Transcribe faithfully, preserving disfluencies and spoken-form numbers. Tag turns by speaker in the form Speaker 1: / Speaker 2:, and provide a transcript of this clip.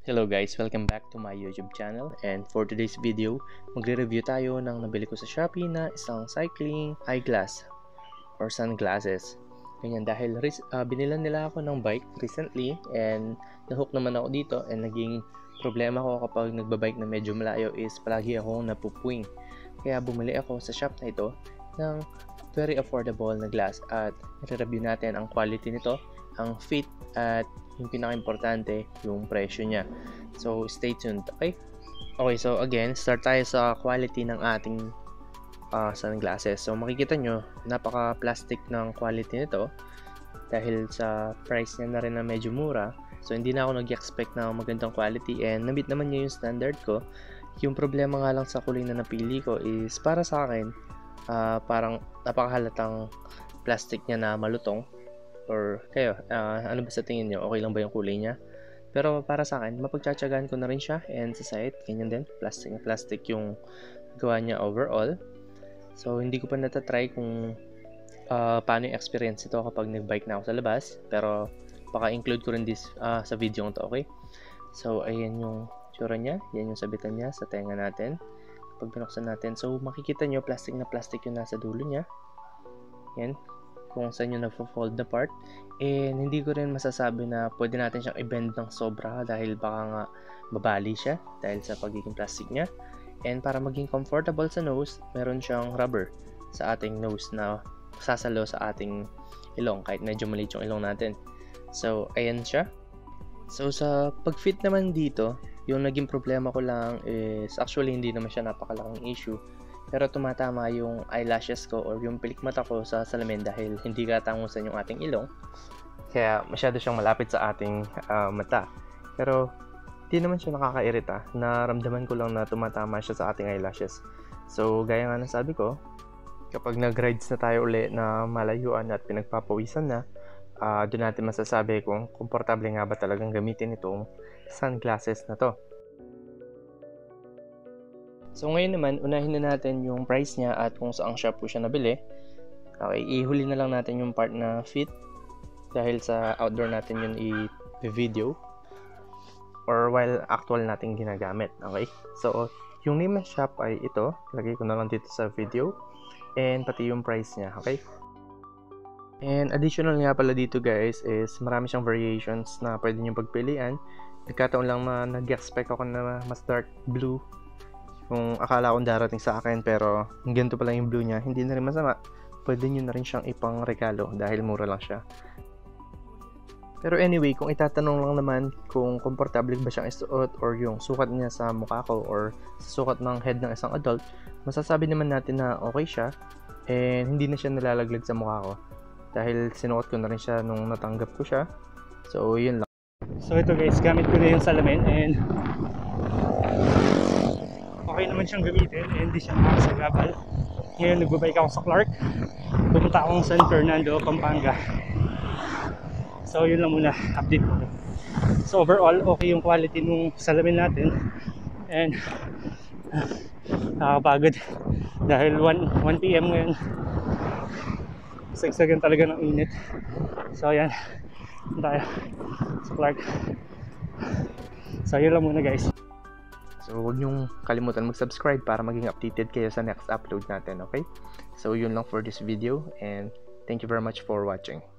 Speaker 1: Hello guys, welcome back to my YouTube channel, and for today's video, magre-review tayo ng nabili ko sa Shopee na isang cycling eyeglass or sunglasses. Ganyan, dahil uh, binilan nila ako ng bike recently and nahook naman ako dito, and naging problema ko kapag nagbabike na medyo malayo is palagi akong napupuwing. Kaya bumili ako sa shop na ito ng very affordable na glass at i-review natin ang quality nito, ang fit, at yung pinaka-importante, yung presyo niya. So, stay tuned, okay? Okay, so again, start tayo sa quality ng ating uh, sunglasses. So, makikita nyo, napaka-plastic ng quality nito dahil sa price niya na rin na medyo mura. So, hindi na ako nag-expect na magandang quality, and na-meet naman niya yung standard ko. Yung problema nga lang sa kulay na napili ko is para sa akin, uh, parang napakahalatang plastic niya na malutong. Or kayo, uh, ano ba sa tingin nyo? Okay lang ba yung kulay niya? Pero para sa akin, mapagtsatsagaan ko na rin siya, and sa site, ganyan din, plastic na plastic yung gawa niya overall. So, hindi ko pa natatry kung uh, paano yung experience ito kapag nag-bike na ako sa labas. Pero, baka include ko rin this uh, sa video nito, okay? So, ayan yung tsura niya. Yan yung sabitan niya sa tenga natin. Kapag binuksan natin, so makikita nyo, plastic na plastic yung nasa dulo niya. Yan. Kung saan yung nagpo-fold na part, and hindi ko rin masasabi na pwede natin siyang i-bend ng sobra dahil baka nga babali siya dahil sa pagiging plastic niya. And para maging comfortable sa nose, meron siyang rubber sa ating nose na sasalo sa ating ilong kahit medyo maliit yung ilong natin. So, ayan siya. So, sa pag-fit naman dito, yung naging problema ko lang is actually hindi naman siya napakalaking issue. Pero tumatama yung eyelashes ko or yung pilik mata ko sa salamin dahil hindi katangusan yung ating ilong. Kaya masyado siyang malapit sa ating uh, mata. Pero di naman siya nakakairita. Naramdaman ko lang na tumatama siya sa ating eyelashes. So gaya nga ng sabi ko, kapag nag-rides na tayo uli na malayuan at pinagpapawisan na, uh, doon natin masasabi kung komportable nga ba talagang gamitin itong sunglasses na to. So ngayon naman, unahin na natin yung price niya at kung saan shop po siya nabili. Okay, ihuli na lang natin yung part na fit dahil sa outdoor natin yun i-video or while actual natin ginagamit. Okay, so yung name ng shop ay ito. Lagay ko na lang dito sa video, and pati yung price niya. Okay, and additional nga pala dito guys is marami siyang variations na pwede nyo pagpilian. Nagkataon lang na nag-expect ako na mas dark blue kung akala kong darating sa akin, pero ganito pala yung blue niya. Hindi na rin masama, pwede nyo na rin siyang ipang regalo dahil mura lang siya. Pero anyway, kung itatanong lang naman kung komportable ba siyang isuot or yung sukat niya sa mukha ko or sa sukat ng head ng isang adult, masasabi naman natin na okay siya, and hindi na siya nalalaglag sa mukha ko dahil sinuot ko na rin siya nung natanggap ko siya. So yun lang. So ito guys, gamit ko na yung salamin, and okay naman siyang gamitin, and hindi siya nakakasagabal. Ngayon nagbabike ako sa Clark, pumunta akong San Fernando, Pampanga. So yun lang muna, update ko. So overall, okay yung quality nung salamin natin, and uh, nakakapagod dahil one p m ngayon, sagsagan talaga ng init. So yan, tayo sa Clark. So yun lang muna guys. So, huwag niyong kalimutan mag-subscribe para maging updated kayo sa next upload natin, okay? So, yun lang for this video, and thank you very much for watching.